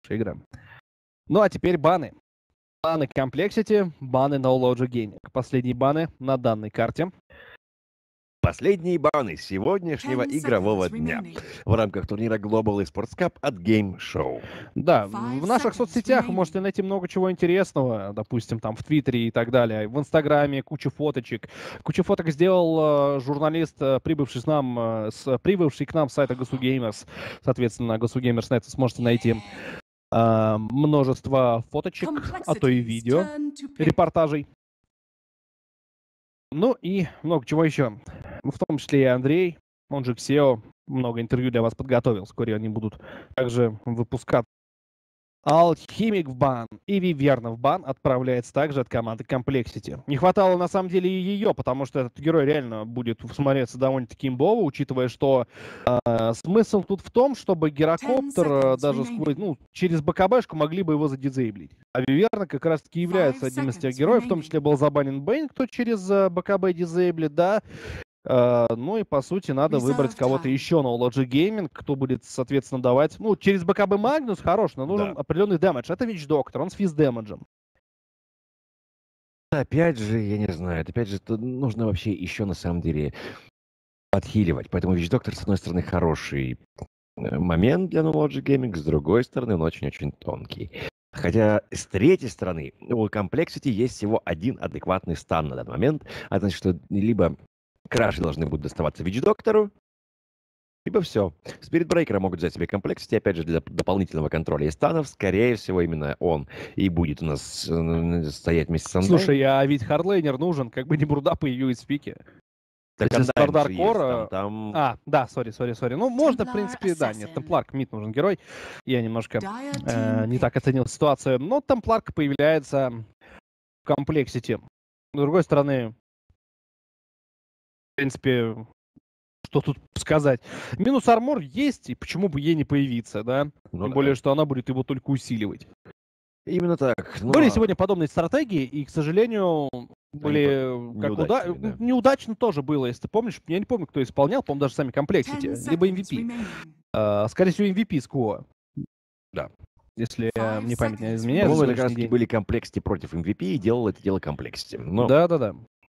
игра. Ну а теперь баны. Баны Complexity, баны No Logic Gaming. Последние баны на данной карте. Последние баны сегодняшнего игрового дня в рамках турнира Global Esports Cup от Game Show. Да, в наших соцсетях вы можете найти много чего интересного, допустим, там в Твиттере и так далее, в Инстаграме куча фоточек. Кучу фоток сделал журналист, прибывший к нам с сайта Gosu Gamers. Соответственно, на Gosu Gamers.net сможете найти множество фоточек, а то и видео, репортажей. Ну и много чего еще. В том числе и Андрей, он же Ксео, много интервью для вас подготовил. Вскоре они будут также выпускаться. Алхимик в бан и Виверна в бан отправляется также от команды Complexity. Не хватало на самом деле и ее, потому что этот герой реально будет смотреться довольно-таки имбово, учитывая, что смысл тут в том, чтобы гирокоптер даже через БКБшку могли бы его задизейблить. А Виверна как раз-таки является одним из тех героев, в том числе был забанен Бэйн, кто через БКБ дизейблит, да. Ну и, по сути, надо выбрать кого-то еще на Logic Gaming, кто будет, соответственно, давать... Ну, через БКБ Магнус хорош, но нужен определенный дэмэдж. Это Вич Доктор, он с физ-дэмэджем. Опять же, я не знаю, опять же, нужно вообще еще, на самом деле, подхиливать. Поэтому Вич Доктор, с одной стороны, хороший момент для Logic Gaming, с другой стороны, он очень-очень тонкий. Хотя, с третьей стороны, у Complexity есть всего один адекватный стан на данный момент. А значит, что либо краши должны будут доставаться Вич-доктору, либо все. Спиритбрейкера могут взять себе Complexity, опять же, для дополнительного контроля и станов. Скорее всего, именно он и будет у нас стоять вместе с Андреем. Слушай, а ведь хардлейнер нужен, как бы не бурда по ее спике. Так Стардаркора... да, сори. Ну, можно, в принципе, да, нет, Темпларк, мид нужен герой. Я немножко не так оценил ситуацию. Но Темпларк появляется в Complexity. С другой стороны, в принципе, что тут сказать. Минус армор есть, и почему бы ей не появиться, да? Тем более, что она будет его только усиливать. Именно так. Были сегодня подобные стратегии, и, к сожалению, были неудачно тоже было, если ты помнишь. Я не помню, кто исполнял, по-моему, даже сами Complexity, либо MVP. Скорее всего, MVP Скуо. Да. Если мне память не изменяет. По-моему, как раз таки были Complexity против MVP, и делал это дело Complexity. Да.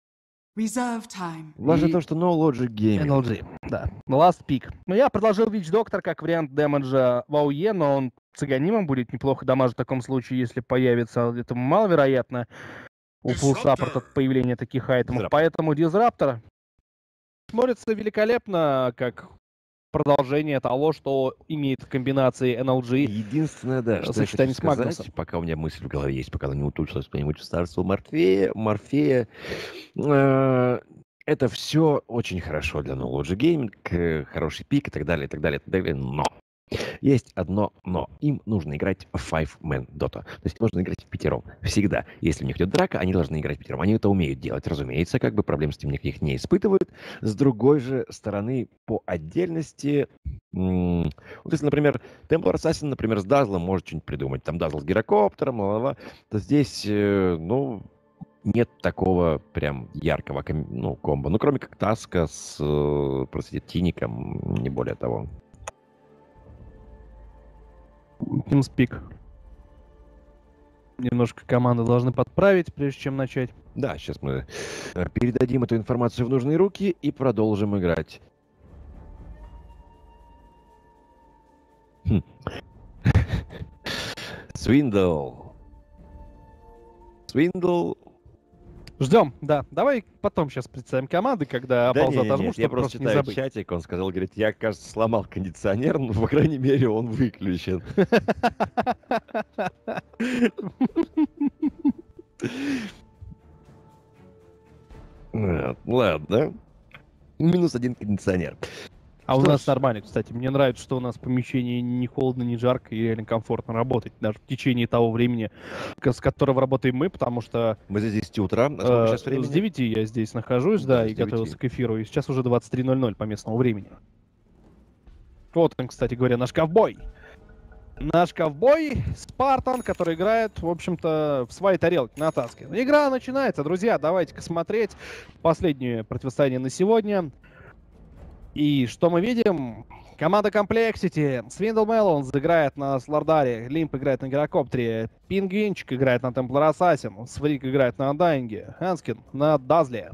Важно то, что No Logic Gaming. NLG, да. Last Pick. Но я предложил Вич Доктор как вариант дэмэджа в АОЕ, но он цыганимом будет неплохо дамажить в таком случае, если появится. Это маловероятно у фулл-саппорта появления таких айтемов. Поэтому Дизраптор смотрится великолепно как продолжение того, что имеет в комбинации NLG. Единственное, да, что я хочу сказать, пока у меня мысль в голове есть, пока она не утучилась кто-нибудь в Царство Морфея, это все очень хорошо для No Logic Gaming, хороший пик и так далее, но есть одно но. Им нужно играть в Five-Man Dota. То есть нужно играть в пятером. Всегда. Если у них идет драка, они должны играть в пятером. Они это умеют делать, разумеется, как бы проблем с этим никаких не испытывают. С другой же стороны, по отдельности, вот если, например, Templar Assassin, например, с Дазлом может что-нибудь придумать. Там Дазл с гирокоптером, то здесь, нет такого прям яркого комбо. Ну, кроме как Таска с Тиником, не более того. TeamSpeak. Немножко команды должны подправить, прежде чем начать. Да, сейчас мы передадим эту информацию в нужные руки и продолжим играть. Свиндл. Ждем, да. Давай потом сейчас представим команды, когда паузу отожму, чтобы я просто читаю не чатик, он сказал, говорит, я, кажется, сломал кондиционер, но, по крайней мере, он выключен. Ладно. Минус один кондиционер. А у нас нормально, кстати. Мне нравится, что у нас в помещении не холодно, не жарко и реально комфортно работать. Даже в течение того времени, с которого работаем мы, потому что... Мы здесь с 10 утра. А сейчас времени? С 9 я здесь нахожусь, да, и готовился к эфиру. И сейчас уже 23:00 по местному времени. Вот он, кстати говоря, наш ковбой. Наш ковбой Спартан, который играет, в общем-то, в своей тарелке на Таске. Игра начинается, друзья. Давайте-ка смотреть последнее противостояние на сегодня. И что мы видим? Команда Complexity. Свиндл Меллонс играет на Слардаре. Лимп играет на Гирокоптере. Пингвинчик играет на Темплар Ассасин. Сврик играет на Андайнге. Ханскин на Дазле.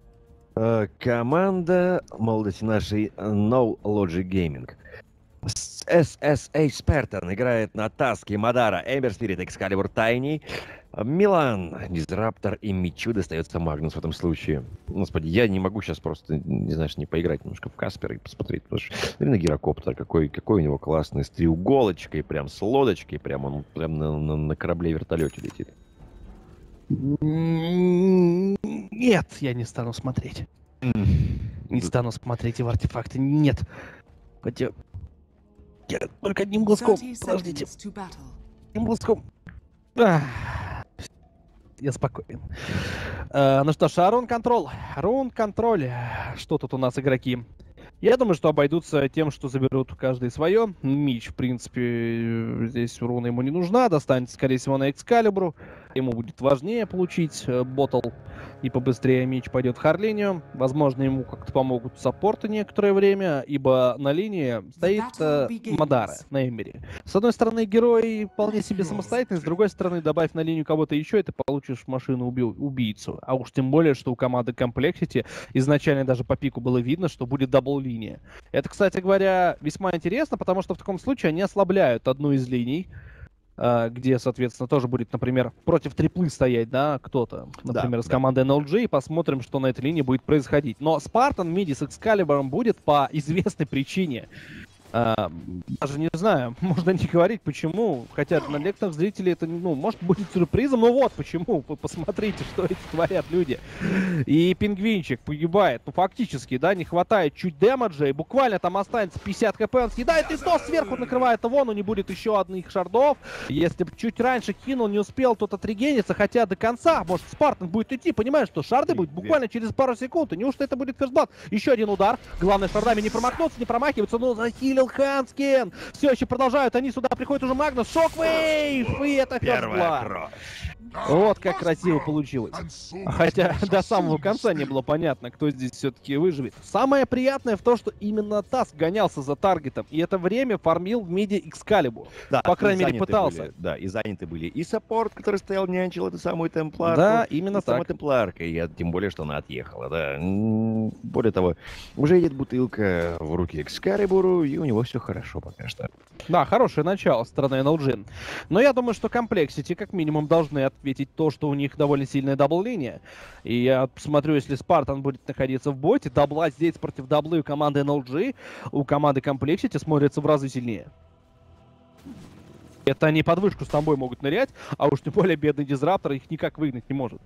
Команда молодости нашей No Logic Gaming. SSA Spartan играет на Таске, Мадара, Эмбер Спирит, Экскалибур, Тайни. Милан, Дизраптор и Мичу достается Магнус в этом случае. Господи, я не могу сейчас просто, не знаешь, не поиграть немножко в Каспера и посмотреть, потому что на Гирокоптер, какой у него классный, с треуголочкой, прям с лодочкой, прям он прям на корабле-вертолете летит. Нет, я не стану смотреть. Не стану смотреть его артефакты, нет. Хотя... Я только одним глазком, подождите. Одним глазком. Я спокоен. Ну что ж, рун-контроль. Рун-контроль. Что тут у нас игроки? Я думаю, что обойдутся тем, что заберут каждый свое. Меч, в принципе, здесь руна ему не нужна. Достанется, скорее всего, на Экскалибру. Ему будет важнее получить ботл. И побыстрее меч пойдет в Харлинию. Возможно, ему как-то помогут саппорты некоторое время, ибо на линии стоит Мадара на Эмбере. С одной стороны, герой вполне себе самостоятельный, с другой стороны, добавь на линию кого-то еще, и ты получишь машину-убийцу. А уж тем более, что у команды Complexity изначально даже по пику было видно, что будет дабл-линия. Это, кстати говоря, весьма интересно, потому что в таком случае они ослабляют одну из линий, где, соответственно, тоже будет, например, против триплы стоять, да, кто-то, например, с командой NLG, и посмотрим, что на этой линии будет происходить. Но Спартан в миде с Экскалибуром будет по известной причине. Даже не знаю, можно не говорить, почему. Хотя для некоторых зрителей это, ну, может, будет сюрпризом, но вот почему. Вы посмотрите, что эти творят люди. И пингвинчик погибает. Ну, фактически, да, не хватает чуть дэмэджа, и буквально там останется 50 хп, он съедает, и то сверху накрывает его, но не будет еще одних шардов. Если бы чуть раньше кинул, не успел, тот отрегенится, хотя до конца, может, Спартан будет идти, понимаешь, что шарды будет буквально через пару секунд, и неужто это будет ферстблад? Еще один удар, главное шардами не промахнуться, не промахиваться, но захилил Ханскин. Все еще продолжают. Они сюда приходит уже Магнус. Шоквейв! И это ферстблад. Вот как красиво получилось. Хотя до самого конца не было понятно, кто здесь все-таки выживет. Самое приятное в том, что именно Таск гонялся за таргетом. И это время фармил в миде Экскалибур. Да, по крайней мере, пытался. И заняты были и саппорт, который стоял, нянчил эту самую темпларку. Да, именно так. Самая темпларка. И тем более, что она отъехала, да. Более того, уже едет бутылка в руки Экскалибуру, и у него все хорошо пока что. Да, хорошее начало со стороны NLG. Но я думаю, что Complexity как минимум должны ответить то, что у них довольно сильная дабл-линия. И я посмотрю, если Спартан будет находиться в боте, дабла здесь против даблы у команды NLG, у команды Complexity смотрится в разы сильнее. Это они под вышку с тобой могут нырять, а уж тем более бедный Дизраптор их никак выгнать не может.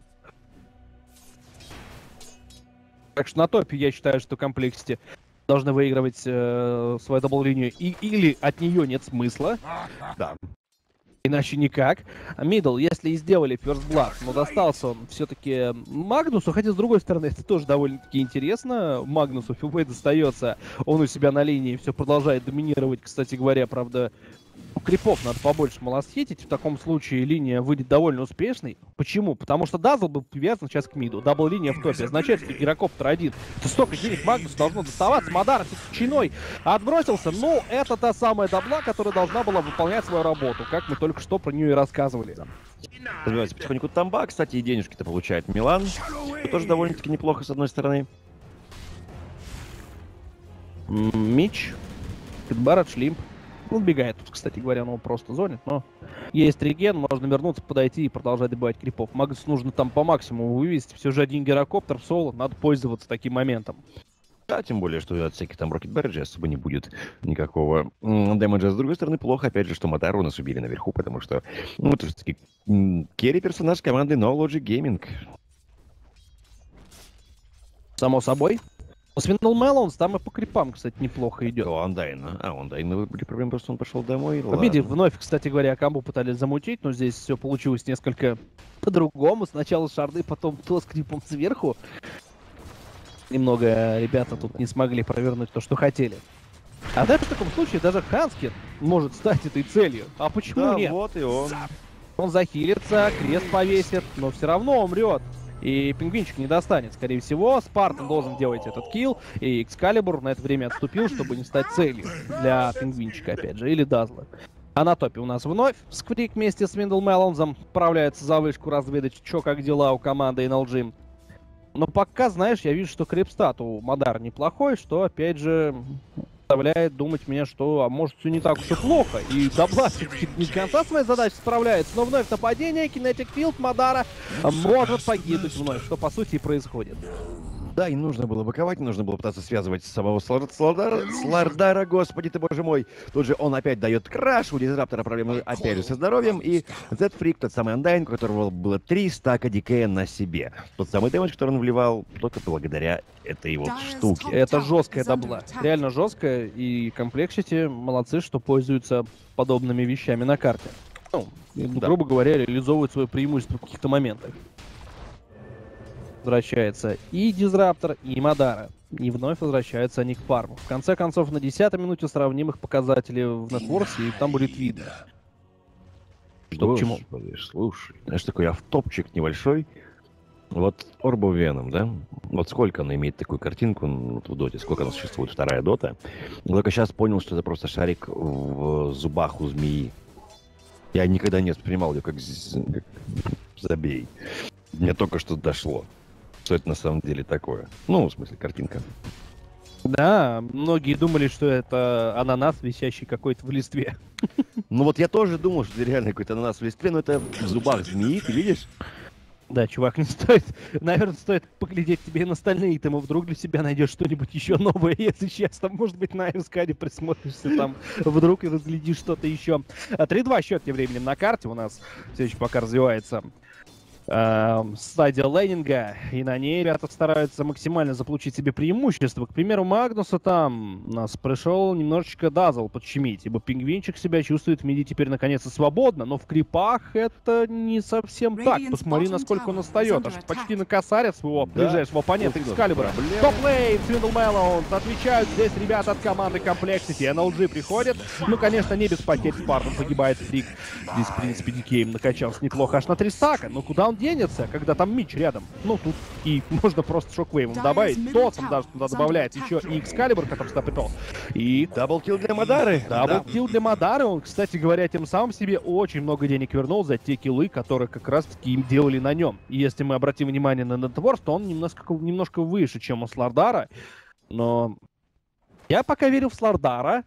Так что на топе я считаю, что Complexity должны выигрывать свою дабл-линию, или от нее нет смысла. Да. Иначе никак. Мидл, если и сделали First Blood, но достался он все-таки Магнусу, хотя с другой стороны это тоже довольно-таки интересно. Магнусу филвей достается, он у себя на линии все продолжает доминировать, кстати говоря, правда. Крипов надо побольше малосхитить, в таком случае линия выйдет довольно успешной. Почему? Потому что Дазл был привязан сейчас к миду. Дабл-линия в топе. Означает, что Гирокоптер один. Это столько денег Магнусу должно доставаться. Мадара чиной отбросился. Но это та самая дабла, которая должна была выполнять свою работу. Как мы только что про нее и рассказывали. Развивается потихоньку тамба. Кстати, и денежки-то получает Милан. Это тоже довольно-таки неплохо, с одной стороны. Мич. Китбарат, Шлимп. Он убегает тут, кстати говоря, он его просто зонит, но есть реген, можно вернуться, подойти и продолжать добивать крипов. Магнус нужно там по максимуму вывести, все же один гирокоптер в соло, надо пользоваться таким моментом. Да, тем более, что от всяких там Rocket Barrage особо не будет никакого дэмэджа. С другой стороны, плохо, опять же, что Матару нас убили наверху, потому что, ну, это же таки керри-персонаж команды No Logic Gaming. Само собой. Свиндл Меллонс там и по крипам, кстати, неплохо идет. У Андайна. А, у Андайна были проблемы, просто он пошел домой. В миде вновь, кстати говоря, камбу пытались замутить, но здесь все получилось несколько по-другому. Сначала шарды, потом то с крипом сверху. Немного ребята тут не смогли провернуть то, что хотели. А даже в таком случае даже Ханскин может стать этой целью. А почему да, нет? Вот и он. Он захилится, крест повесит, но все равно умрет. И пингвинчик не достанет, скорее всего. Спартан должен делать этот килл, и Экскалибур на это время отступил, чтобы не стать целью для пингвинчика, опять же, или Дазла. А на топе у нас вновь Скврик вместе с Виндл Мелонзом отправляется за вышку разведать, что как дела у команды NLG. Но пока, знаешь, я вижу, что крипстат у Мадара неплохой, что, опять же, заставляет думать меня, что, а может, все не так уж и плохо. И Дабла все-таки не до конца своей задачи справляется, но вновь нападение, Kinetic Field Мадара может погибнуть вновь, что, по сути, и происходит. Да, и нужно было боковать, нужно было пытаться связывать самого Слардара, господи ты, боже мой. Тут же он опять дает краш, у Дизраптора проблемы опять же со здоровьем, и Z-Freak, тот самый Undying, у которого было 3 стака дикея на себе. Тот самый дэмэдж, который он вливал только благодаря этой вот штуке. Это жесткая дабла, реально жесткая, и Complexity молодцы, что пользуются подобными вещами на карте. Ну, Да. грубо говоря, реализовывают свое преимущество в каких-то моментах. Возвращается и Дизраптор, и Мадара. И вновь возвращаются они к фарму. В конце концов, на 10-й минуте сравним их показатели в Нетворсе, и там будет видно. Что к чему. Господи, слушай, знаешь, такой автопчик небольшой. Вот Orb of Venom, да? Вот сколько она имеет такую картинку в доте, сколько она существует, вторая дота. Только сейчас понял, что это просто шарик в зубах у змеи. Я никогда не воспринимал ее как забей. Мне только что дошло, что это на самом деле такое. Ну, в смысле, картинка. Да, многие думали, что это ананас, висящий какой-то в листве. Ну вот я тоже думал, что это реально какой-то ананас в листве, но это в зубах змеи, ты видишь? Да, чувак, не стоит. Наверное, стоит поглядеть тебе на остальные темы. Вдруг для себя найдешь что-нибудь еще новое, если честно. Может быть, на Эвскаде присмотришься там вдруг и разглядишь что-то еще. 3-2 счет тем временем на карте у нас все еще пока развивается. Стадия лейнинга, и на ней ребята стараются максимально заполучить себе преимущество. К примеру, Магнуса там у нас пришел немножечко Дазл подщемить, ибо пингвинчик себя чувствует в миде теперь наконец-то свободно, но в крипах это не совсем так. Посмотри, насколько он отстает, аж почти на косаря своего ближайшего оппонента Экскалибура. Топ-лейн, Свиндл Мелоунс отвечают здесь ребята от команды Complexity. NLG приходит, ну, конечно, не без потерь, Спартан погибает, Фрик. Здесь, в принципе, Дикейм накачался неплохо, аж на 3 стака, но куда он денется, когда там Мич рядом? Ну, тут и можно просто шоквейвом добавить. Тотом даже туда добавляет еще и Экскалибур, который сюда припал. И Даблкил для Мадары. даблкил для Мадары. Он, кстати говоря, тем самым себе очень много денег вернул за те киллы, которые как раз-таки им делали на нем. И если мы обратим внимание на Нетворс, то он немножко выше, чем у Слардара. Но я пока верю в Слардара,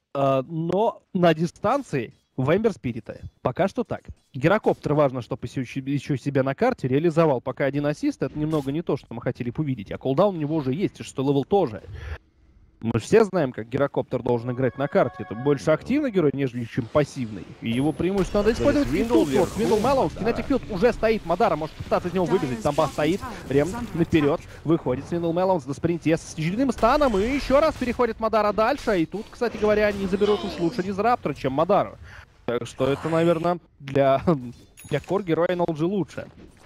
но на дистанции в Эмбер Спирита. Пока что так. Гирокоптер важно, чтобы еще себя на карте реализовал. Пока один ассист, это немного не то, что мы хотели бы увидеть. А колдаун у него уже есть, и что левел тоже. Мы же все знаем, как гирокоптер должен играть на карте. Это больше активный герой, нежели чем пассивный. И его преимущество надо использовать. Виндл Мелоунс, Kinetic Field уже стоит. Мадара может пытаться из него выбежать. Самба стоит, Рем наперед. Выходит Виндл Мелоунс на спринте с очередным станом. И еще раз переходит Мадара дальше. И тут, кстати говоря, они заберут уж лучше Дизраптора, чем Мадару. Так что это, наверное, для кор-героя NLG лучше.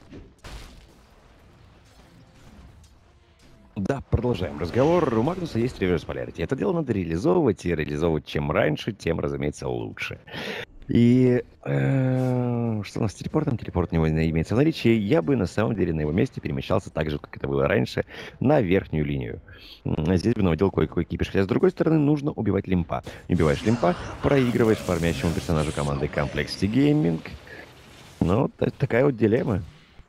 Да, продолжаем разговор. У Магнуса есть реверс полярити. Это дело надо реализовывать, и реализовывать чем раньше, тем, разумеется, лучше. И что у нас с телепортом? Телепорт у него имеется в наличии. Я бы, на самом деле, на его месте перемещался так же, как это было раньше, на верхнюю линию. Здесь бы наводил кое-какой кипиш. Хотя, с другой стороны, нужно убивать лимпа. Не убиваешь лимпа, проигрываешь фармящему персонажу команды Complexity Gaming. Ну, такая вот дилемма.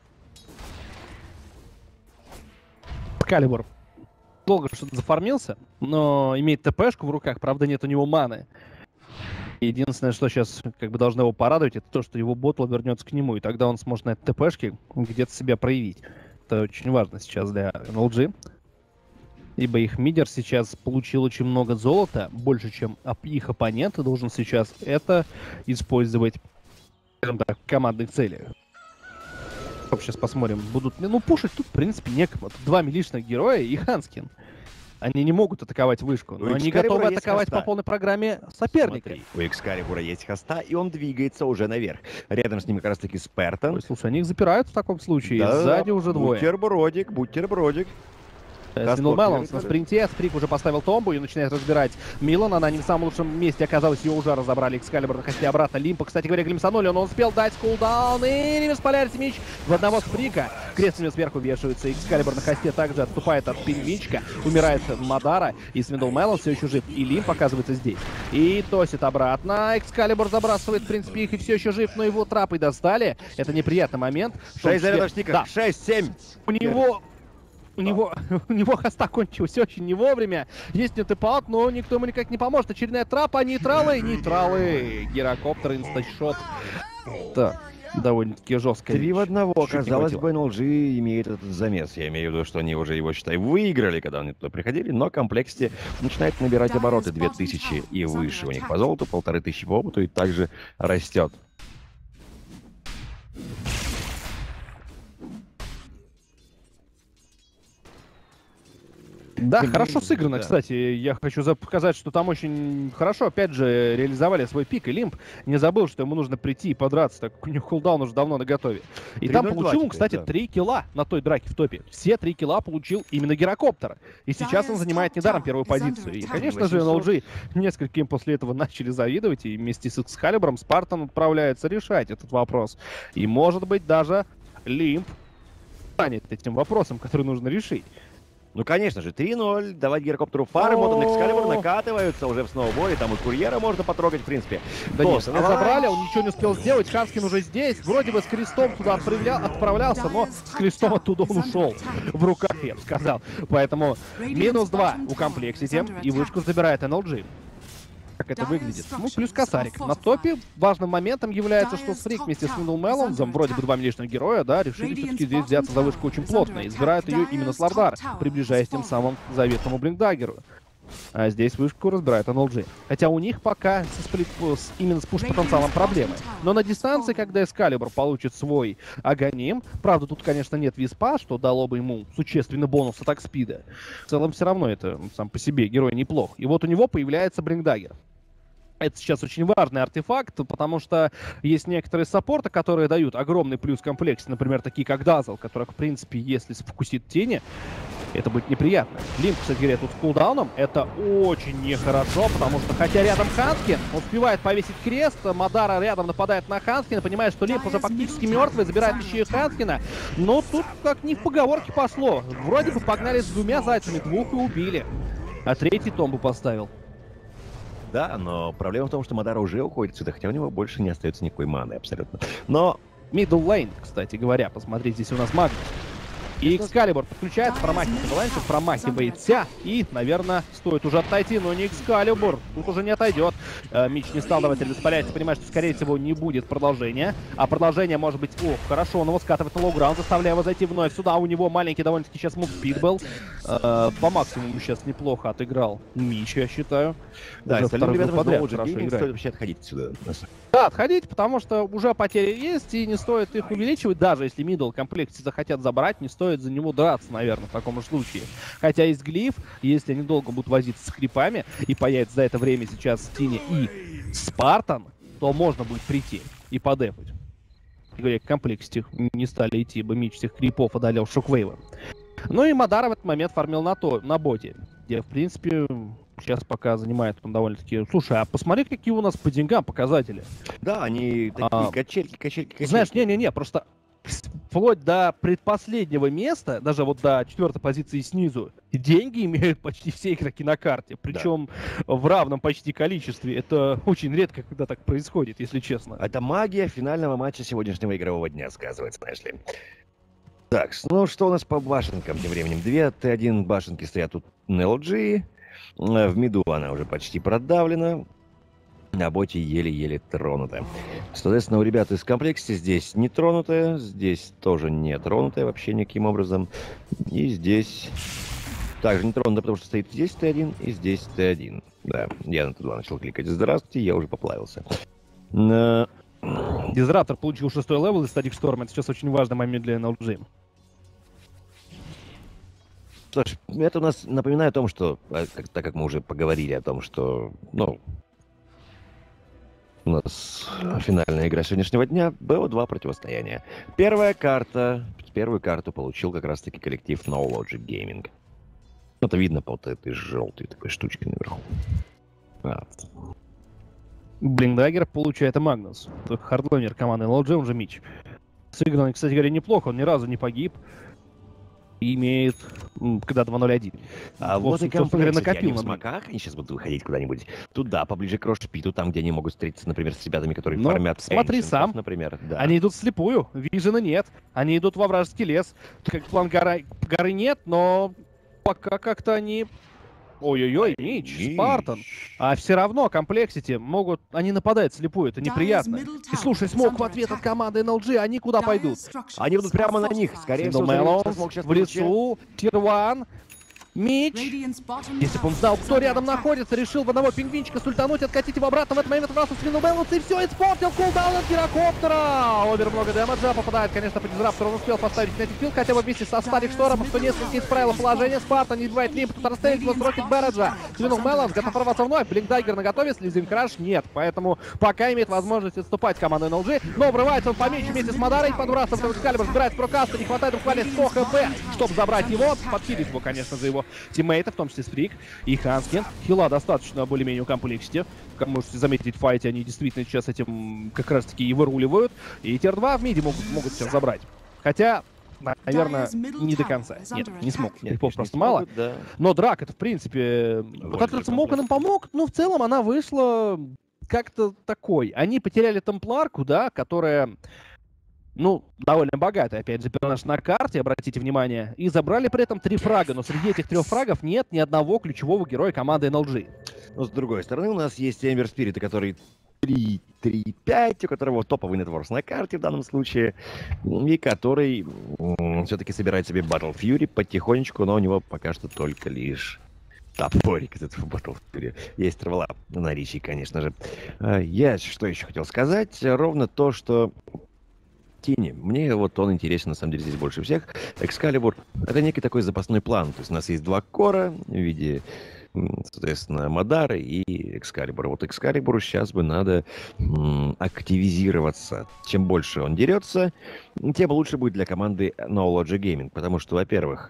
Экскалибур долго что-то зафармился, но имеет ТПшку в руках, правда нет у него маны. Единственное, что сейчас как бы должно его порадовать, это то, что его ботл вернется к нему, и тогда он сможет на этой ТПшке где-то себя проявить. Это очень важно сейчас для NLG. Ибо их мидер сейчас получил очень много золота, больше, чем их оппонент, и должен сейчас это использовать, скажем так, в командных целях. Сейчас посмотрим, будут... Ну, пушить тут, в принципе, некому. Тут 2 милишных героя и Ханскин. Они не могут атаковать вышку, но они готовы атаковать по полной программе соперника. Смотри, у Экскалибура есть хоста, и он двигается уже наверх. Рядом с ним как раз-таки Спартан. Ой, слушай, они их запирают в таком случае, Да, сзади уже двое. Бутербродик. Свинул Мелонс на спринте. Фрик уже поставил томбу и начинает разбирать Милан. Она не в самом лучшем месте оказалась. Ее уже разобрали. Экскалибур на хосте обратно. Лимпа, кстати говоря, глимсанули. Он успел дать кулдаун. И Римес Полярис меч в одного с Фрика. Крест у него сверху вешается. Экскалибур на хосте также отступает от пингвинчика. Умирает Мадара. И Свинул Мелонс все еще жив. И Лимп оказывается здесь. И тосит обратно. Экскалибур забрасывает, в принципе, их и все еще жив. Но его трапы достали. Это неприятный момент. 6 зарядочников. Да. 6-7. У него хоста кончился очень не вовремя. Есть нетыпаут, но никто ему никак не поможет. Очередная трапа, нейтралы. Гирокоптер, инстачот. Да, довольно-таки жестко. 3 в 1. Казалось бы, NLG имеет этот замес. Я имею в виду, что они уже его, считай, выиграли, когда они туда приходили. Но комплексити начинает набирать обороты 2000 и выше. У них по золоту, 1500 по опыту и также растет. Да, хорошо сыграно, кстати. Я хочу показать, что там очень хорошо, опять же, реализовали свой пик. И Лимп не забыл, что ему нужно прийти и подраться. Так у него кулдаун уже давно наготове. И там получил он, кстати, 3 килла на той драке в топе. Все 3 килла получил именно Гирокоптер. И сейчас он занимает недаром первую позицию. И, конечно же, NLG несколько им после этого начали завидовать. И вместе с Экскалибуром Спартан отправляется решать этот вопрос. И, может быть, даже Лимп станет этим вопросом, который нужно решить. Ну, конечно же, 3-0, давать Гирокоптеру фары, вот он Экскалибур накатываются уже в сноуборе, там и Курьера можно потрогать, в принципе. Да нет, забрали, он ничего не успел сделать, Ханскин уже здесь, вроде бы с крестом туда отправлялся, но с крестом оттуда он ушел, в руках, я бы сказал. Поэтому -2 у комплексити, и вышку забирает NLG. Как это выглядит? Ну, плюс косарик. На топе важным моментом является, что Фрик вместе с Свинул Мелонсом, вроде бы 2 миличных героя, да, решили все-таки здесь взяться за вышку очень плотно. И избирают ее именно с Лардар, приближаясь тем самым к заветному Блинкдаггеру. А здесь вышку разбирает NLG. Хотя у них пока именно с пуш-потенциалом проблемы. Но на дистанции, когда Экскалибур получит свой Аганим, правда, тут, конечно, нет виспа, что дало бы ему существенный бонус атак спида. В целом, все равно это сам по себе герой неплох. И вот у него появляется Блинкдаггер. Это сейчас очень важный артефакт, потому что есть некоторые саппорты, которые дают огромный плюс комплексе, например, такие как Дазл, которых, в принципе, если сфокусит тени, это будет неприятно. Лимп, кстати говоря, тут с кулдауном, это очень нехорошо, потому что, хотя рядом Ханскин, успевает повесить крест, Мадара рядом нападает на Ханскина, понимает, что Лимп уже фактически мертвый, забирает еще и Ханскина, но тут как не в поговорке пошло. Вроде бы погнали с 2 зайцами, 2 и убили, а 3-й томбу поставил. Да, но проблема в том, что Мадара уже уходит сюда, хотя у него больше не остается никакой маны абсолютно. Но middle lane, кстати говоря, посмотрите, здесь у нас Магнус. И Экскалибур подключается, промахивается балансер, промахивается. И, наверное, стоит уже отойти, но не Экскалибур. Тут уже не отойдет. Мич не стал давать распаляться, понимает, что, скорее всего, не будет продолжения. А продолжение может быть... О, хорошо, он его скатывает на лоу-граунд, заставляя его зайти вновь сюда. У него маленький довольно-таки сейчас мувспид был. По максимуму сейчас неплохо отыграл Мич, я считаю. Да, остальным ребятам уже стоит вообще отходить отсюда. Да, отходить, потому что уже потери есть, и не стоит их увеличивать, даже если мидл комплекте захотят забрать, не стоит за него драться, наверное, в таком же случае. Хотя есть глиф, если они долго будут возиться с крипами, и появится за это время сейчас Тини и Спартан, то можно будет прийти и подефать. Говоря, к комплексте не стали идти, бы Мич всех крипов одолел Шоквейва. Ну и Мадара в этот момент фармил на боте, где, в принципе... Сейчас пока занимает он довольно-таки... Слушай, а посмотри, какие у нас по деньгам показатели. Да, они такие качельки. Знаешь, не-не-не, просто вплоть до предпоследнего места, даже вот до 4-й позиции снизу, деньги имеют почти все игроки на карте. Причем в равном почти количестве. Это очень редко, когда так происходит, если честно. Это магия финального матча сегодняшнего игрового дня, сказывается, знаешь ли. Так, ну что у нас по башенкам тем временем? 2 Т1 башенки стоят тут на LG. В миду она уже почти продавлена. На боте еле-еле тронутая. Соответственно, у ребят из комплекта здесь не тронутая. Здесь тоже не тронутая вообще никаким образом. И здесь также не тронутая, потому что стоит здесь Т1 и здесь Т1. Да, я на Т2 начал кликать. Здравствуйте, я уже поплавился. Дизраптор получил 6-й левел из Static Storm. Это сейчас очень важный момент для NLG. Слушай, это у нас напоминает о том, что, так как мы уже поговорили о том, что, ну, у нас финальная игра сегодняшнего дня, было 2 противостояния. Первую карту получил как раз-таки коллектив No Logic Gaming. Это видно по вот этой желтой такой штучке наверху. Блиндаггер получает и Магнус. Хардлайнер команды LG, он же Мич. Сыгран, кстати говоря, неплохо, он ни разу не погиб. И имеет, когда 2.0.1. Вот и комплекс, накопил они в смоках, они сейчас будут выходить куда-нибудь туда, поближе к Рошпиту, там, где они могут встретиться, например, с ребятами, которые фармят смотри Ancients, сам. например. Да. Они идут вслепую, вижена нет. Они идут во вражеский лес. Как план горы нет, но пока как-то они... Ой-ой-ой, Мич, Спартан. А все равно Комплексити могут... Они нападают вслепую, это неприятно. И слушай, смог в ответ от команды NLG, они куда пойдут? Они будут прямо на них, скорее всего. В лесу, Тир-1. Мич, если бы он знал, кто рядом находится, решил в одного пингвинчика сультануть, откатить его обратно. В этот момент раз Свинул Мэллоус и все, испортил кулдаун от гирокоптера. Овер много дэмэджа, попадает, конечно, по дизраптору, он успел поставить Kinetic Field, хотя бы вместе со Старик Штором, что несколько исправило положение. Спарта не сбивает лимп, тут расставит его с Рокет Бэрэджа. Свинул Мэллоус готов порваться вновь, Блинкдайгер наготове, Слизинг Краш нет, поэтому пока имеет возможность отступать команда NLG, но врывается он по мячу вместе с Мадарой, подбрасывает Экскалибур, забирает прокаста, не хватает буквально 100 хп, чтобы забрать его, подхилить его, конечно, за его тиммейта, в том числе Стрик и Ханскин. Хила достаточно более-менее у Комплексити. Как можете заметить, в файте они действительно сейчас этим как раз-таки и выруливают. И Тир-2 в миде могут сейчас забрать. Хотя, наверное, не до конца. Нет, не смог. Крипов просто мало. Да. Но Драк это, в принципе... Вот этот смог нам помог, но в целом она вышла как-то такой. Они потеряли Темпларку, да, которая... Ну, довольно богатый, опять же, персонаж на карте, обратите внимание. И забрали при этом 3 фрага, но среди этих 3 фрагов нет ни одного ключевого героя команды NLG. Но с другой стороны, у нас есть Эмбер Спирит, который 3-3-5, у которого топовый нетворс на карте в данном случае, и который все-таки собирает себе Battle Fury потихонечку, но у него пока что только лишь топорик из этого Battle Fury. Есть травела на наличии, конечно же. Я что еще хотел сказать? Ровно то, что Тини. Мне вот он интересен, на самом деле, здесь больше всех. Экскалибур — это некий такой запасной план. То есть у нас есть 2 кора в виде, соответственно, Мадары и Экскалибура. Вот Экскалибуру сейчас бы надо активизироваться. Чем больше он дерется, тем лучше будет для команды No Logic Gaming. Потому что, во-первых,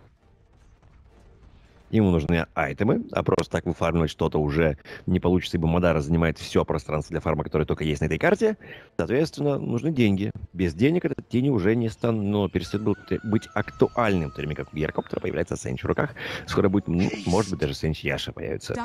ему нужны айтемы, а просто так выфармливать что-то уже не получится, ибо Мадара занимает все пространство для фарма, которое только есть на этой карте. Соответственно, нужны деньги. Без денег этот Тини уже не перестает быть актуальным, в то время как у Гирокоптера появляется Сенч в руках. Скоро будет, может быть, даже Сенч Яша появится.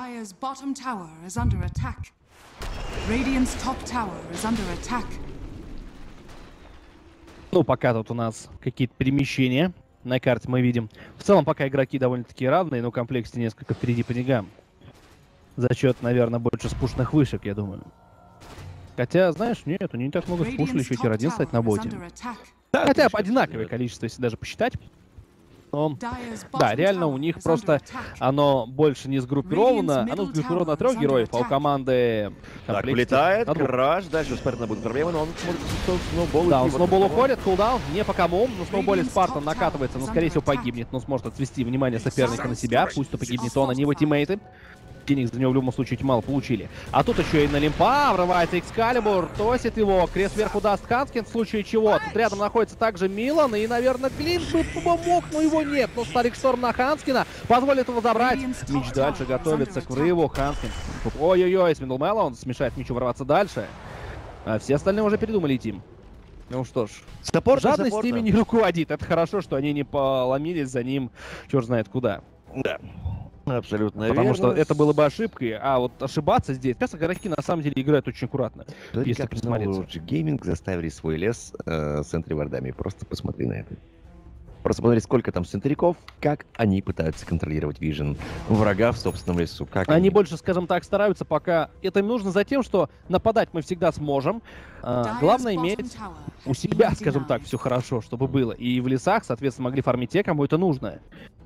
Ну, пока тут у нас какие-то перемещения на карте мы видим. В целом, пока игроки довольно-таки равные, но в комплекте несколько впереди по деньгам. За счет, наверное, больше спушных вышек, я думаю. Хотя, знаешь, нет, они не так много спушили, еще Тир-1 стать на боте. Да, хотя одинаковое количество, если даже посчитать. Но, да, реально у них просто оно больше не сгруппировано. Оно сгруппировано на 3 героев, а у команды... Так, улетает, Краш, дальше у Спартана будут проблемы, но он смотрит, что Сноубол... Да, он Сноубол уходит, кулдаун, не по кому, но Сноуболе Спартан накатывается, но скорее всего погибнет, но сможет отвести внимание соперника на себя, пусть то погибнет он, а не его тиммейты. Денег за него в любом случае мало получили. А тут еще и на лимпа врывается Экскалибур, тосит его, крест сверху даст Ханскин, в случае чего. Тут рядом находится также Милан, и, наверное, Глин бы помог, но его нет. Но Старик Шторм на Ханскина позволит его забрать. Мич дальше готовится к врыву, Ханскин. Ой-ой-ой, Свиндл Мэллоун смешает Мичу ворваться дальше. А все остальные уже передумали идти. Ну что ж, жадность ими не руководит. Это хорошо, что они не поломились за ним черт знает куда. Да. Абсолютно Потому верно. что это было бы ошибкой, а вот ошибаться здесь... Сейчас игроки на самом деле играют очень аккуратно, если присмотреться. Gaming заставили свой лес с энтри-вардами. Просто посмотри на это. Просто посмотри, сколько там центриков, как они пытаются контролировать вижен врага в собственном лесу. Как они больше, скажем так, стараются, пока это им нужно за тем, что нападать мы всегда сможем. Главное иметь у себя, скажем так, все хорошо, чтобы было. И в лесах, соответственно, могли фармить те, кому это нужно.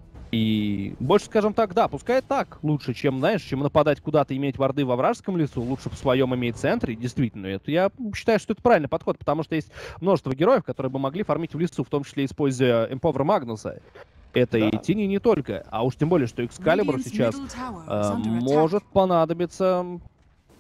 И больше, скажем так, да, пускай так лучше, чем, знаешь, чем нападать куда-то, иметь варды во вражеском лесу, лучше в своем иметь центре, действительно. Это, я считаю, что это правильный подход, потому что есть множество героев, которые бы могли фармить в лесу, в том числе используя Empower Магнуса. Это да. И Тини не только, а уж тем более, что Экскалибур сейчас может понадобиться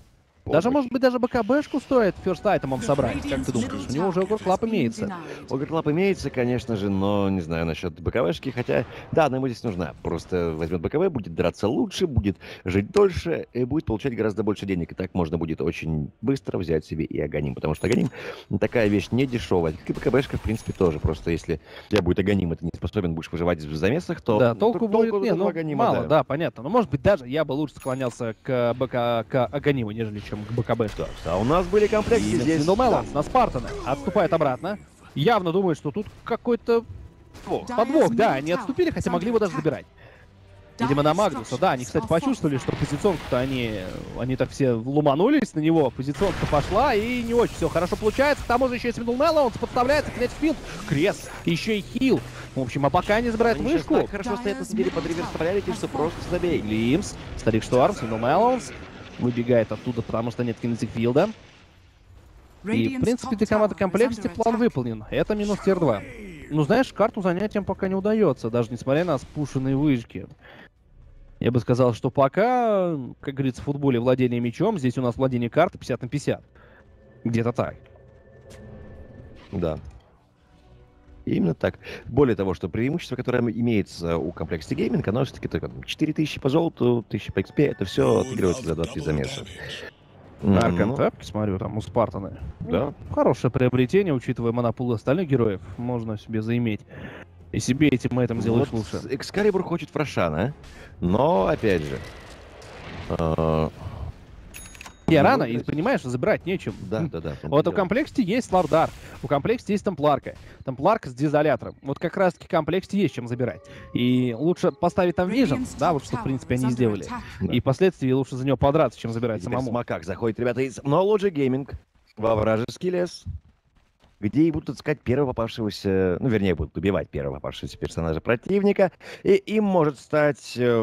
Даже, может быть, даже БКБшку стоит ферст-айтемом собрать, как ты думаешь? У него уже Огурклап имеется. Огурклап имеется, конечно же, но не знаю насчет БКВшки, хотя, да, она ему здесь нужна. Просто возьмет БКВ, будет драться лучше, будет жить дольше и будет получать гораздо больше денег. И так можно будет очень быстро взять себе и Аганим, потому что Аганим такая вещь не дешевая. Как и БКБшка, в принципе, тоже. Просто если у тебя будет Аганим, и ты не способен будешь выживать в замесах, то Да, толку будет, не, ну, Аганима, мало, да, понятно. Но, может быть, даже я бы лучше склонялся к Аганиму, нежели чем к БКБшке. А у нас были комплекты И здесь. Меланс на Спартана отступает обратно. Явно думает, что тут какой-то подвох. Да, они отступили, хотя могли его даже забирать. Видимо, на Магнуса. Да, они, кстати, почувствовали, что позиционку-то они так все ломанулись на него. Позиционка пошла, и не очень все хорошо получается. К тому же еще и Свиндл Меланс подставляется, кидает спин. Крест, еще и хил. В общем, а пока не забирает Они вышку. так хорошо стоят на самом деле под реверс полярити, что просто забей. Лимс, Старик Шторм, Свиндл Меланс выбегает оттуда, потому что нет кинетик филда. И, в принципе, для команды комплекте план выполнен. Это минус тир-2. Ну, знаешь, карту занятием пока не удается, даже несмотря на спушенные вышки. Я бы сказал, что пока, как говорится, в футболе владение мячом, здесь у нас владение карты 50 на 50. Где-то так. Да. Именно так. Более того, что преимущество, которое имеется у комплекте гейминг, оно все-таки только 4000 по золоту, 1000 по XP, это все отыгрывается за 2-3 замеса. Аркантапки, смотрю, там у Спартаны. Да. Хорошее приобретение, учитывая монопол остальных героев. Можно себе заиметь. И себе этим и этом сделаешь Вот лучше. Экскалибур хочет Фрошана, но, опять же... Не, ну, рано, и понимаешь, забирать нечем. Да. Вот у комплекте есть Лардар, у комплекте есть Темпларка. Темпларка с дизолятором. Вот как раз таки в комплекте есть чем забирать. И лучше поставить там Вижен, да, вот что, в принципе, они сделали. Да. И впоследствии лучше за него подраться, чем забирать Теперь самому. Смокак заходит, ребята, из Knowledge Gaming во вражеский лес, где и будут искать первого попавшегося, ну, вернее, будут убивать первого попавшегося персонажа противника, и им может стать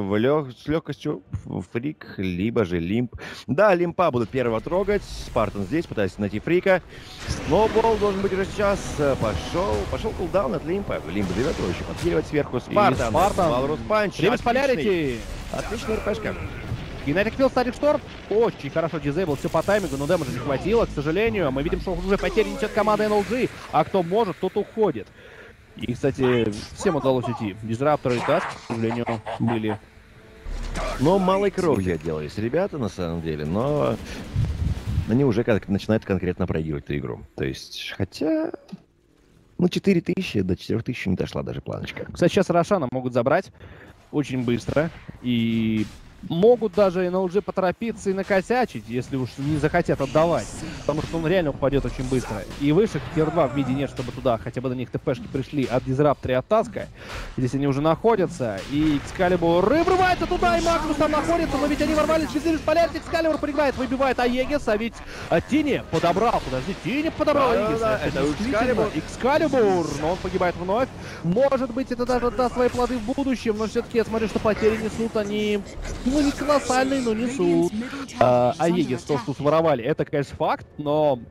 с легкостью Фрик, либо же Лимп. Да, Лимпа будут первого трогать, Спартан здесь, пытается найти Фрика. Сноубол должен быть уже сейчас. Пошел кулдаун от Лимпа. Лимп берет его еще подхиливать сверху. Спартан, Валрус Панч. Ремес Полярити. Отличная РПшка. Кинетик Филд, Старик Шторм. Очень хорошо дизейбл, все по таймингу, но дэмэджа не хватило, к сожалению. Мы видим, что уже потери несет команда NLG, а кто может, тот уходит. И, кстати, всем удалось уйти. Дизрапторы и Таск, к сожалению, были. Но малой кровью отделались ребята, на самом деле, но они уже начинают конкретно проигрывать эту игру. То есть, хотя... Ну, 4000 до 4000 не дошла даже планочка. Кстати, сейчас Рошана могут забрать очень быстро. И могут даже NLG поторопиться и накосячить, если уж не захотят отдавать. Потому что он реально упадет очень быстро. И выше тир-2 в миде нет, чтобы туда хотя бы до них ТПшки пришли от Дизраптора и от Таска. Здесь они уже находятся. И Экскалибур врывается туда, и Магнус там находится. Но ведь они ворвались через Полярити. Экскалибур прыгает, выбивает Аегис. А ведь Тини подобрал. Подожди, Тини подобрал Аегис. Это Экскалибур. Но он погибает вновь. Может быть, это даже даст свои плоды в будущем. Но все-таки я смотрю, что потери несут они... Ну, не колоссальные, но несут. Аегис, то, что своровали, это, конечно, факт, но...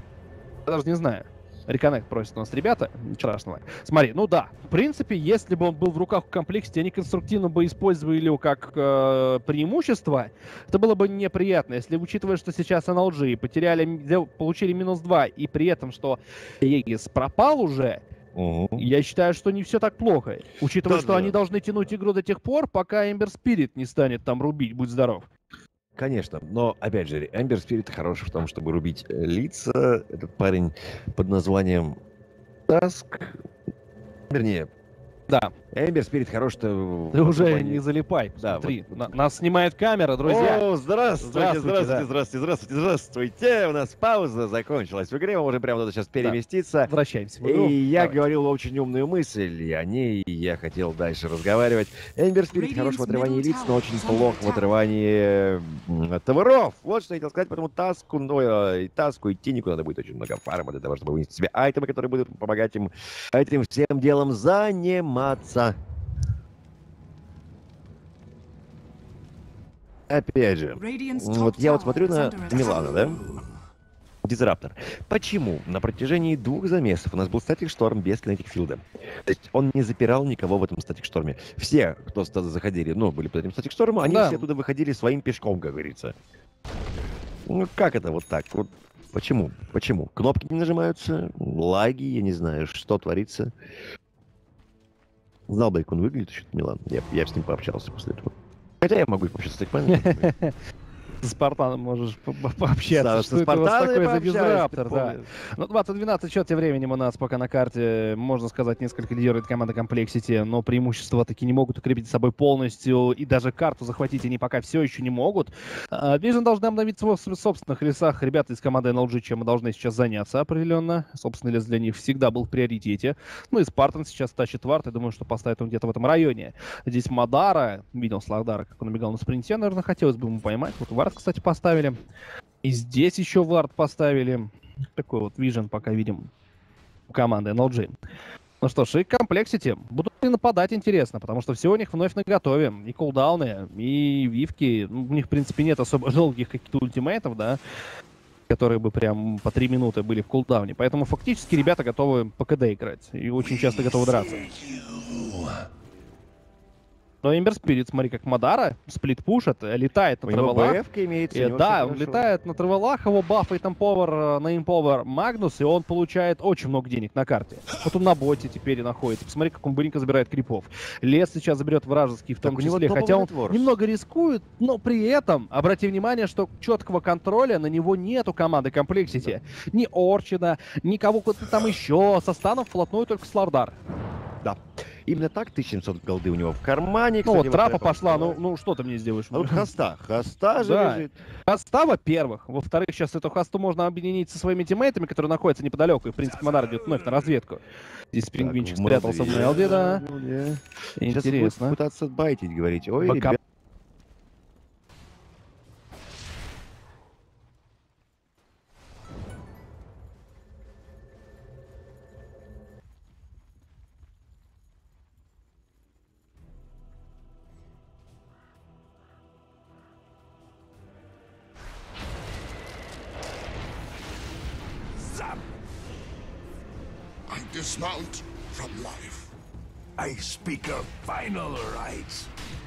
Я даже не знаю. Реконнект просит у нас ребята, ничего страшного. Смотри, ну да, в принципе, если бы он был в руках в комплекте, они конструктивно бы использовали его как преимущество, это было бы неприятно. Если учитывая, что сейчас NLG получили -2, и при этом, что Аегис пропал уже, я считаю, что не все так плохо. Учитывая, что они должны тянуть игру до тех пор, пока Эмбер Спирит не станет там рубить, будь здоров. Конечно, но, опять же, Эмбер Спирит хорош в том, чтобы рубить лица. Этот парень под названием Таск, вернее... Да. Эмбер Спирит хорош, что... Ты уже не залипай, да, смотри. Вот. Нас снимает камера, друзья. О, здравствуйте. У нас пауза закончилась в игре, мы можем прямо туда сейчас переместиться. Возвращаемся в игру. И я говорил очень умную мысль, и о ней я хотел дальше разговаривать. Эмбер Спирит хорош в отрывании лиц, но очень плох в отрывании товаров. Вот что я хотел сказать, потому Таску, Таску и Тинику надо будет очень много фарма для того, чтобы вынести себе айтемы, которые будут помогать им этим всем делом заниматься. Опять же, вот я вот смотрю на Милана, да? Дизраптор. Почему на протяжении 2 замесов у нас был статик шторм без кинетик филда? То есть он не запирал никого в этом статик шторме. Все, кто заходили, ну, были под этим статик штормом, они все оттуда выходили своим пешком, как говорится. Ну как это вот так? Вот почему? Почему? Кнопки не нажимаются, лаги, я не знаю, что творится. Знал бы, как он выглядит, еще Милан. Я с ним пообщался после этого. Хотя я могу пообщаться с экипажем. С Спартаном можешь пообщаться. Что это у вас такое за дизраптор, да. Ну, 20-12 счет тем временем у нас пока на карте, можно сказать, несколько лидирует команда Complexity, но преимущества таки не могут укрепить с собой полностью, и даже карту захватить они пока все еще не могут. Vision должны обновить в собственных лесах. Ребята из команды NLG, чем мы должны сейчас заняться определенно. Собственный лес для них всегда был в приоритете. Ну и Спартан сейчас тащит вард, я думаю, что поставит он где-то в этом районе. Здесь Мадара, видел Слагдара, как он убегал на спринте, наверное, хотелось бы ему поймать. Вот вард, кстати, поставили. И здесь еще вард поставили. Такой вот вижен пока видим у команды NLG. Ну что ж, и Complexity будут ли нападать, интересно, потому что все у них вновь наготове. И кулдауны, и вивки. Ну, у них, в принципе, нет особо долгих каких-то ультимейтов, да, которые бы прям по 3 минуты были в кулдауне. Поэтому фактически ребята готовы по КД играть. И очень часто готовы драться. Но Ember Spirit, смотри, как Мадара сплит пушит, летает на тревелах. Да, он летает на тревелах, его бафает имповер на имповер Магнус, и он получает очень много денег на карте. Вот он на боте теперь и находится. Посмотри, как он быстренько забирает крипов. Лес сейчас заберет вражеский в том числе, хотя он немного рискует, но при этом, обрати внимание, что четкого контроля на него нету команды Complexity. Да. Ни Орчина, ни кого-то там еще. Со станом вплотную только Слардар. Да. Именно так, 1700 голды у него в кармане. Ну вот трапа пошла, ну что ты мне сделаешь? А вот хоста же лежит. Хоста, во-первых. Во-вторых, сейчас эту хосту можно объединить со своими тиммейтами, которые находятся неподалеку. И, в принципе, Мадар идет вновь на разведку. Здесь Пингвинчик спрятался в Мелде, да. Интересно. Сейчас будет пытаться байтить, говорить. Ой, ребят. Dismount from life. I speak of final rights.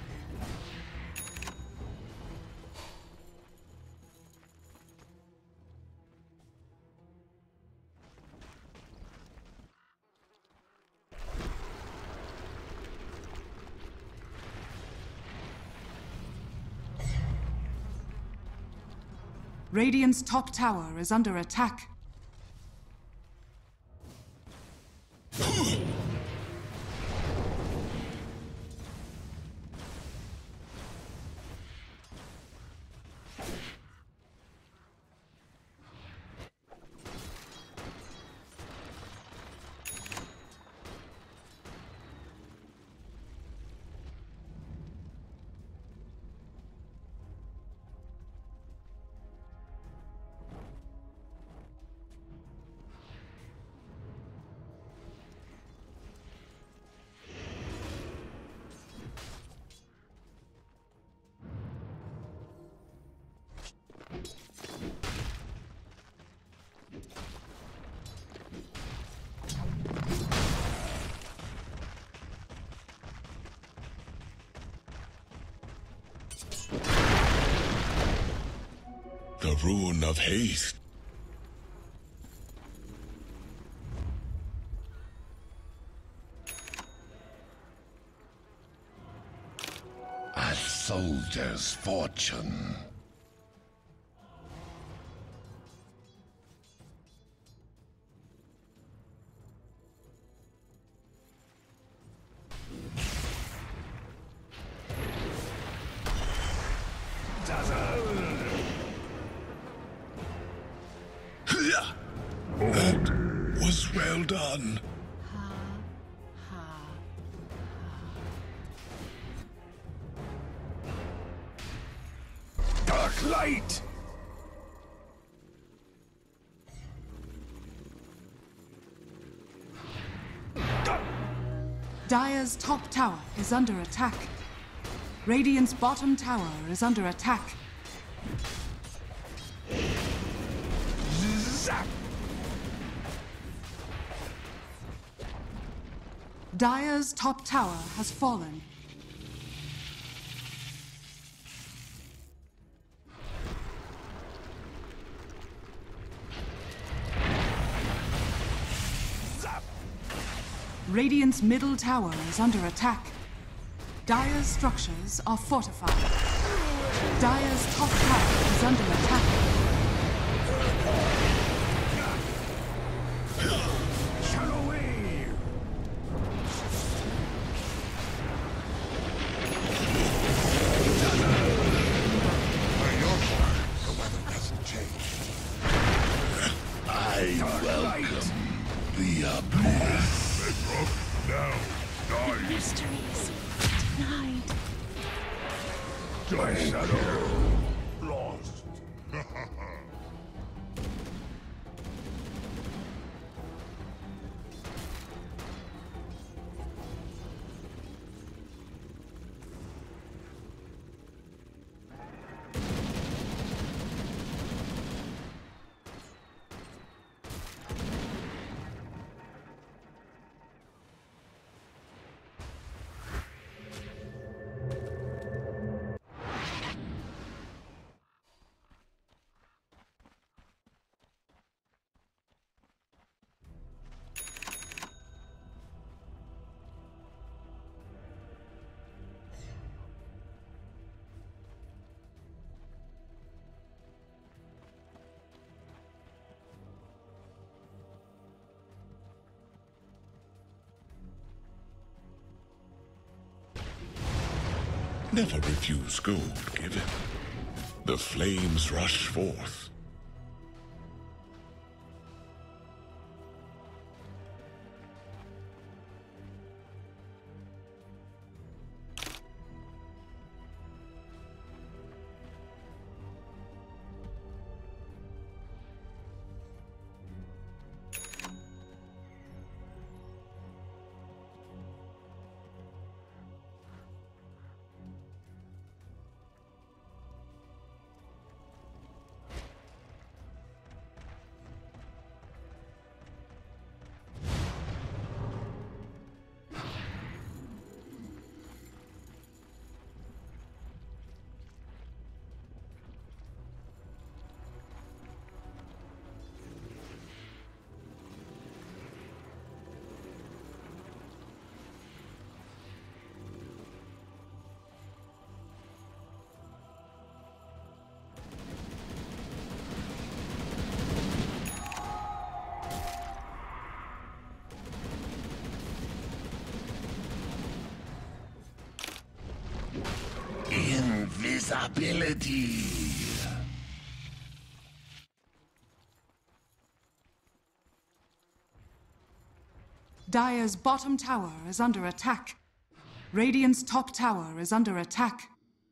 Radiant's top tower is under attack. The rune of haste. A soldier's fortune. That was well done. Dark light! Dire's top tower is under attack. Radiant's bottom tower is under attack. Zap! Dire's top tower has fallen. Radiant's middle tower is under attack. Dire's structures are fortified. Dire's top tower is under attack. Shadow Wave! By your part, the weather doesn't change. I welcome the abyss. Bedrock, now, die! Mysteries denied. My shadow lost. Never refuse gold given. The flames rush forth. Invisibility. Dire's bottom tower is under attack. Radiant's top tower is under attack.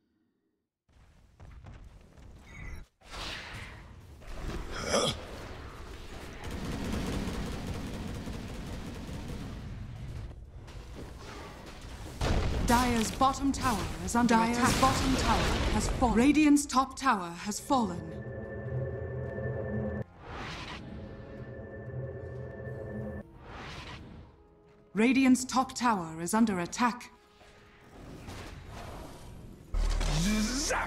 Dire's bottom tower is under attack. Dire's bottom tower has fallen. Radiant's top tower has fallen. Radiant's top tower is under attack. Zap!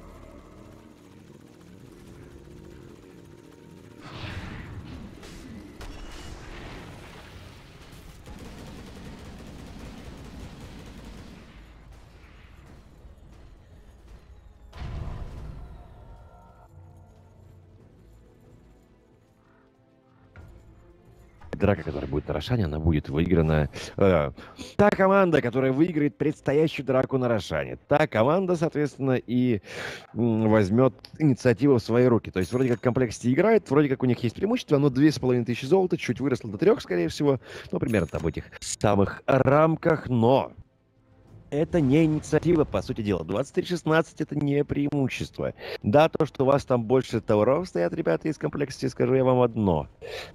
Драка, которая будет на Рошане, она будет выиграна. Та команда, которая выиграет предстоящую драку на Рошане, та команда, соответственно, и возьмет инициативу в свои руки. То есть вроде как в комплекте играет, вроде как у них есть преимущество, но 2500 золота, чуть выросло до 3, скорее всего. Ну, примерно там в этих самых рамках, но это не инициатива, по сути дела. 23-16 это не преимущество. Да, то, что у вас там больше тауров стоят, ребята, из комплекта, скажу я вам одно.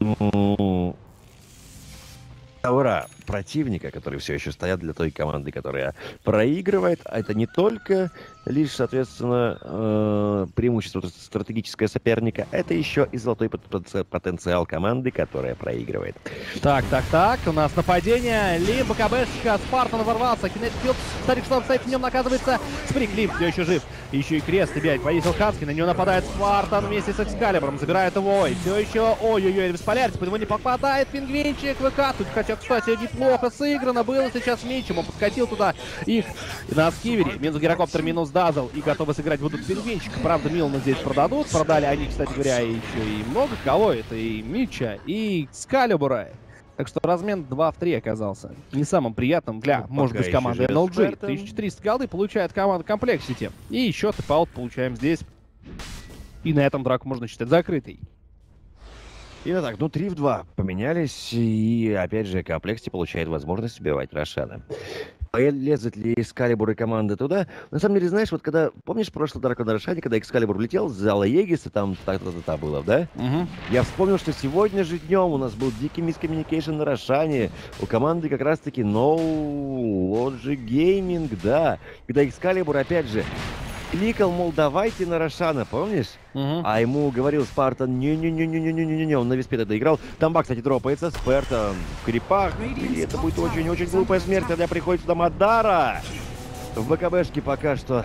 Таура противника, которые все еще стоят для той команды, которая проигрывает, а это не только лишь, соответственно, преимущество стратегического соперника, это еще и золотой потенциал команды, которая проигрывает. Так, у нас нападение. Лим, БКБшечка, Спартан ворвался. Кинетфилд, старик, что обстоит в нем, оказывается, Спринг, Лим все еще жив. Еще и крест, опять повесил Ханский, на него нападает Спартан вместе с Экскалибром, забирает его, и все еще, ой-ой-ой, без полярности, по нему не попадает пингвинчик, выкатывает, хотя сейчас, кстати, неплохо сыграно было сейчас Митчем. Он подкатил туда их на скивере. Минус гирокоптер, минус дазл. И готовы сыграть будут пингвинчик. Правда, Милана здесь продадут. Продали они, кстати говоря, еще и много кого. Это и Митча, и Экскалибура. Так что размен 2 в 3 оказался. Не самым приятным для, может быть, команды NLG. 1300 голды получает команда Complexity. И еще тэп-аут получаем здесь. И на этом драку можно считать закрытой. Именно так, ну 3 в 2 поменялись, и опять же Complexity получает возможность убивать Рошана. Лезут ли Экскалибур и команда туда? На самом деле, знаешь, вот когда, помнишь прошлый драку на Рошане, когда Экскалибур влетел с зала Егиса, там та-та-та было, да? Я вспомнил, что сегодня же днем у нас был дикий мискоммуникейшн на Рошане. У команды как раз-таки No Logic Gaming, да. Когда Экскалибур, опять же, кликал, мол, давайте на Рошана, помнишь? А ему говорил Спартан, не-не-не-не-не-не-не-не, он на виспе тогда играл. Тамба, кстати, дропается, Спартан в крипах, и это будет очень-очень глупая смерть, когда приходит сюда Мадара. В БКБшке пока что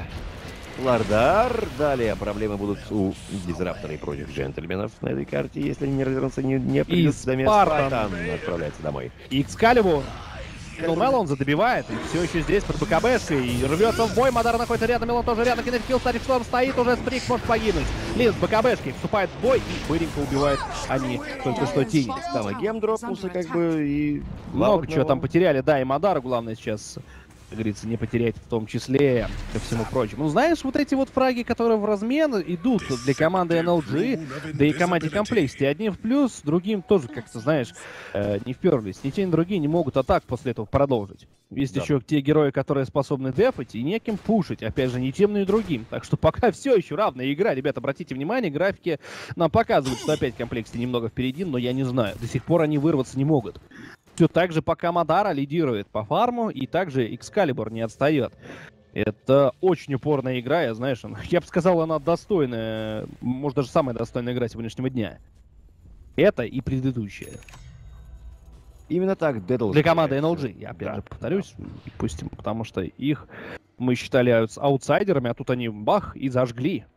Лардар. Далее проблемы будут у Дизраптора и прочих джентльменов на этой карте, если они не развернутся, не придется до места. Спартан отправляется домой. Экскалибур. Мелон задобивает, и все еще здесь под БКБшкой, и рвется в бой, Мадара находится рядом, Мелон тоже рядом, Кинефилл, Старик Шторм стоит, уже Сприк может погибнуть. Лиз с БКБшкой вступает в бой, и быренько убивает они только что Тинь. Там и Гем дропнулся, как бы, и... Много чего там потеряли, да, и Мадара, главное сейчас, как говорится, не потерять в том числе, ко всему прочему. Ну, знаешь, вот эти вот фраги, которые в размен идут для команды NLG, да и команде Complexity, одним в плюс, другим тоже, как-то, знаешь, не вперлись. Ни те, ни другие не могут атак после этого продолжить. Есть еще те герои, которые способны дефать и неким пушить. Опять же, ни тем, ни другим. Так что пока все еще равная игра. Ребята, обратите внимание, графики нам показывают, что опять Complexity немного впереди, но я не знаю. До сих пор они вырваться не могут. Все так же, пока Мадара лидирует по фарму, и также Экскалибур не отстает. Это очень упорная игра, я бы сказал, она достойная, может, даже самая достойная игра сегодняшнего дня. Это и предыдущая. Именно так, Дедл. Для команды NLG, я опять же повторюсь, допустим, потому что их мы считали аутсайдерами, а тут они бах и зажгли.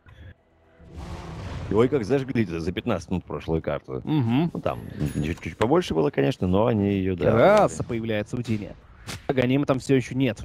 Ой, как зажгли-то за 15 минут прошлую карту. Ну, там чуть-чуть побольше было, конечно, но они ее, да. Краса появляется в Дине. Аганима там все еще нет.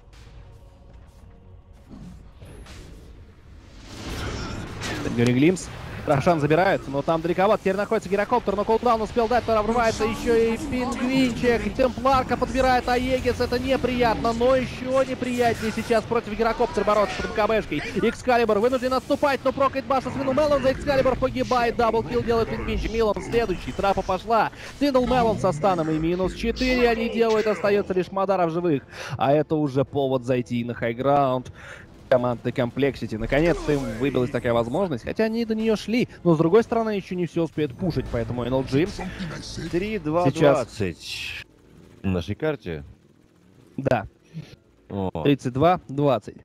Глимс. Рошан забирает, но там далековато. Теперь находится гирокоптер, но колдаун успел дать, но врывается еще и пингвинчик. Темпларка подбирает Аегис, это неприятно, но еще неприятнее сейчас против гирокоптера бороться под КБшкой. Экскалибур вынужден отступать, но прокает баша с Милл Мелон, за Экскалибур погибает, даблкилл делает пингвинчик. Милон следующий, трапа пошла. Сингл Мелон со станом и минус 4 они делают, остается лишь Мадара в живых. А это уже повод зайти на хайграунд. Команды Complexity. Наконец-то им выбилась такая возможность, хотя они до нее шли, но с другой стороны еще не все успеют пушить, поэтому NLG 3-2-20 на нашей карте. Да. 32-20.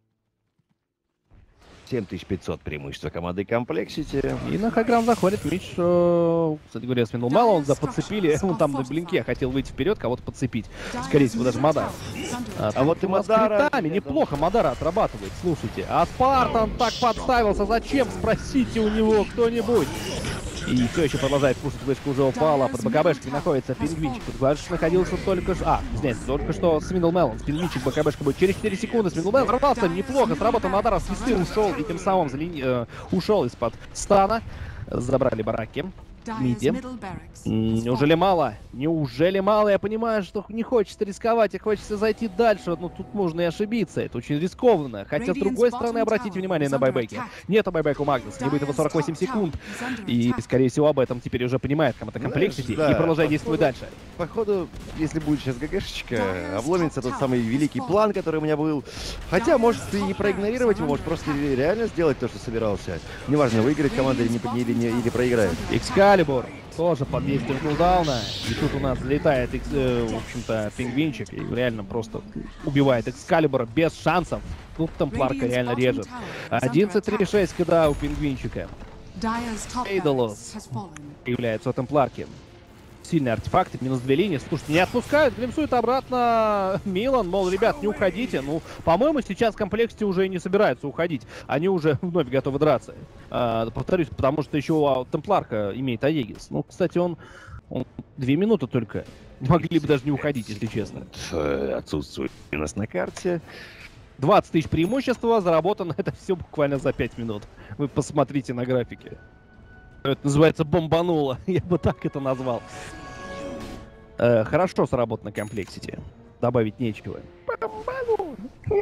7500 преимущество команды Complexity. И на хайграунд заходит Митч, кстати говоря, с Милл Мелон подцепили. Он там на блинке хотел выйти вперед, кого-то подцепить. Скорее всего, даже Мадара. А вот и Мадара... Неплохо Мадара отрабатывает, слушайте. А Спартан так подставился, зачем? Спросите у него кто-нибудь. И все еще продолжает пушить, вышка уже упала, под БКБшкой находится пингвинчик. Подглаживаешь находился только что... только что с Милл Мелон. Пингвинчик БКБшка будет через 4 секунды. С Милл Мелон ворвался, неплохо, сработал Мадара, с листы ушел, и тем самым ушел из-под стана. Забрали бараки. Миди. Неужели мало? Неужели мало? Я понимаю, что не хочется рисковать, а хочется зайти дальше, но тут можно и ошибиться. Это очень рискованно. Хотя, с другой стороны, обратите внимание на байбеки. Нету байбека у Магнуса, не будет его 48 секунд. И, скорее всего, об этом теперь уже понимает команда Complexity и продолжает действовать дальше. Походу, если будет сейчас ГГшечка, обломится тот самый великий план, который у меня был. Хотя, может, и проигнорировать его, может, просто реально сделать то, что собирался. Неважно, выиграть команда или проиграет. Экскалибур тоже под действием кулдауна. И тут у нас залетает, в общем-то, пингвинчик. И реально просто убивает Экскалибура без шансов. Тут Темпларка реально режет. 11-3-6 когда у пингвинчика. Эйдолос появляется у Темпларки. Сильные артефакты, минус 2 линии. Слушайте, не отпускают, глимсует обратно Милан, мол, ребят, не уходите. Ну, по-моему, сейчас Complexity уже и не собираются уходить. Они уже вновь готовы драться. Повторюсь, потому что еще Темпларка имеет Аегис. Ну, кстати, он 2 минуты только Могли бы даже не уходить, если честно. Отсутствует минус на карте. 20 тысяч преимущества, заработано это все буквально за 5 минут. Вы посмотрите на графике. Это называется бомбануло, я бы так это назвал. Хорошо сработано комплексити. Добавить нечего. Бомбануло.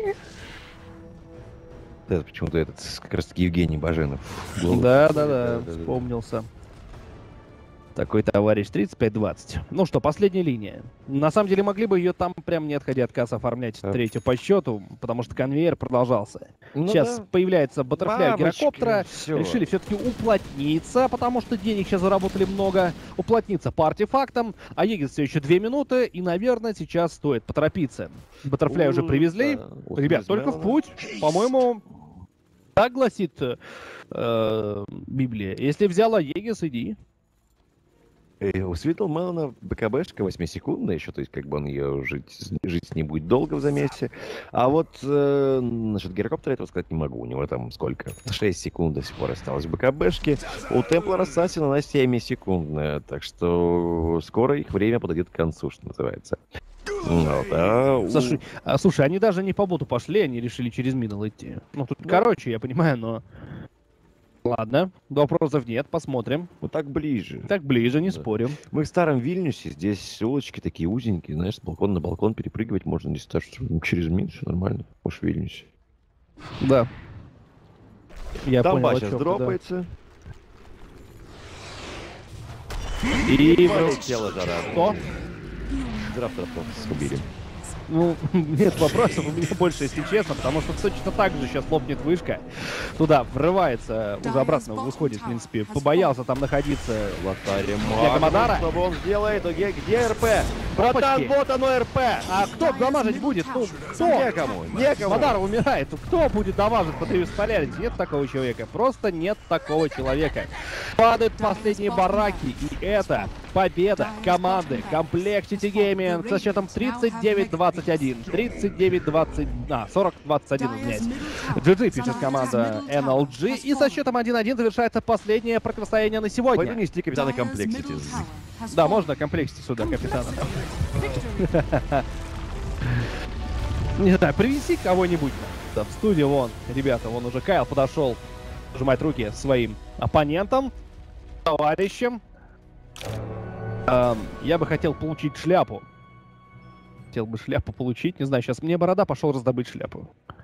Это почему-то этот как раз таки Евгений Баженов. Да, вспомнился. Такой товарищ 35-20. Ну что, последняя линия. На самом деле могли бы ее там прям не отходя от кассы оформлять третью по счету, потому что конвейер продолжался. Ну сейчас да. появляется баттерфляй гирокоптера. Всё. Решили все-таки уплотниться, потому что денег сейчас заработали много. Уплотниться по артефактам. А Егис все еще 2 минуты. И, наверное, сейчас стоит поторопиться. Баттерфляй уже привезли. Ребят, только в путь. По-моему, так гласит Библия. Если взяла Егис, иди. У Светлмана БКБшка 8-секундная еще, то есть как бы он ее жить не будет долго в замесе. А вот насчет гирокоптера этого сказать не могу. У него там сколько? 6 секунд до сих пор осталось в БКБшке. У Темплар Ассасина она 7-секундная. Так что скоро их время подойдет к концу, что называется. Слушай, они даже не по боту пошли, они решили через мидл идти. Ну, тут короче, я понимаю, но... Ладно, вопросов нет, посмотрим. Ну так ближе. Так ближе, не спорим. Мы в старом Вильнюсе, здесь улочки такие узенькие, знаешь, с балкона на балкон перепрыгивать можно, здесь так, что через мид все нормально, уж в Вильнюсе. Да. Я Там понял, сейчас дропается. И полетела жара. Что? Драфтов убили. Ну, нет вопросов, у меня больше, если честно, потому что точно так же сейчас лопнет вышка. Туда врывается, уже обратно выходит, в принципе. Побоялся там находиться Лотари Комодара. Что бы он сделает? Где РП? Братан, Опачки. вот оно РП! А кто дамажить будет? Ну, кто? Некому. Мадара умирает. Кто будет дамажить по Тривис Полярити? Нет такого человека. Просто нет такого человека. Падают последние бараки. И это победа команды Complexity Gaming со счетом 39-21. 39-20... 40-21, извиняюсь. GG пишет команда NLG. И со счетом 1-1 завершается последнее противостояние на сегодня. Пойду нести капитана Complexity. Да, можно Complexity сюда, капитана. Не знаю, привези кого-нибудь в студию, вон, ребята, вон уже Кайл подошел сжимать руки своим оппонентам, товарищам. Я бы хотел получить шляпу. Хотел бы шляпу получить, не знаю, сейчас мне борода пошел раздобыть шляпу.